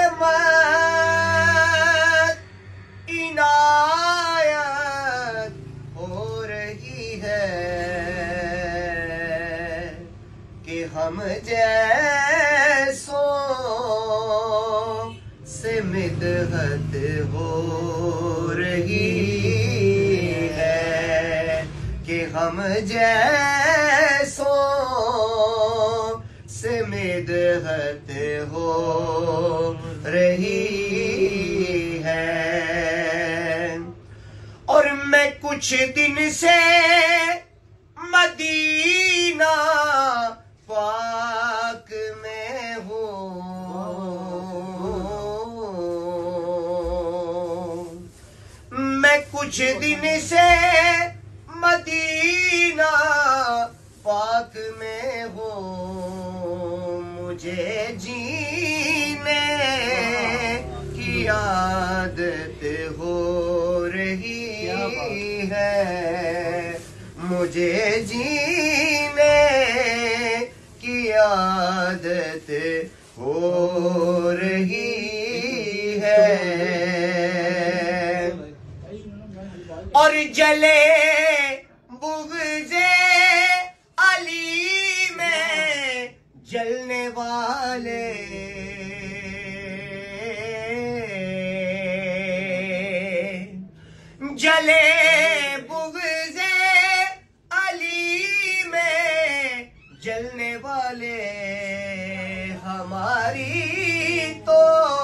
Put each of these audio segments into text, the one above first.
रहमत इनायत हो रही है कि हम जैसों से मिदहत हो रही है कि हम जैसों से मिदहत हो रही है। और मैं कुछ दिन से मदीना पाक में हूँ, मैं कुछ दिन से मदीना पाक में हूँ। मुझे जीने की आदत हो रही है, मुझे जीने की आदत हो रही है। और जले बुग़्ज़े अली में जलने वाले जले बुग़्ज़े अली में जलने वाले हमारी तो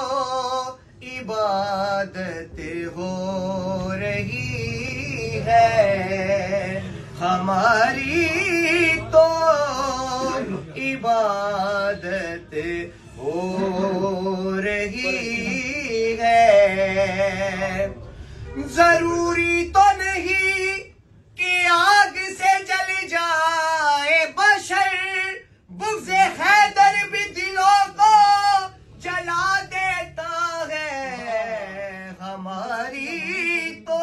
इबादत हो रही है, हमारी तो इबादत हो रही है। जरूरी तो नहीं कि आग से जल जाए बशर, बुग़्ज़े हैदर भी दिलों को जला देता है। हमारी तो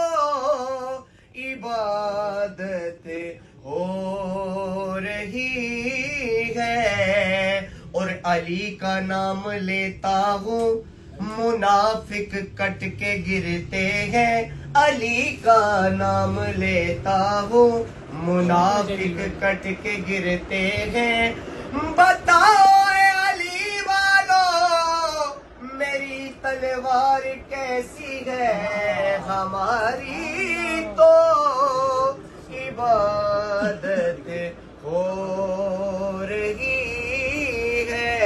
इबादत हो रही है। और अली का नाम लेता हूँ मुनाफिक कट के गिरते हैं, अली का नाम लेता हूँ मुनाफिक कट के गिरते हैं। बताओ अली वालों मेरी तलवार कैसी है, हमारी तो इबादत हो रही है।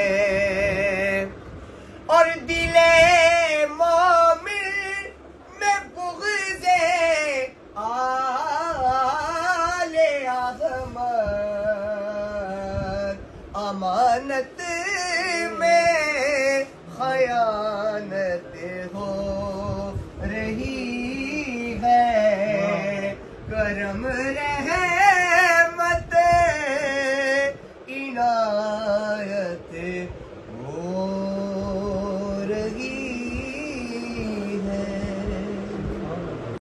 और दिले मोमिन में बुग़्ज़े आले अहमद अमानत में खयानत हो रही है। करम रहे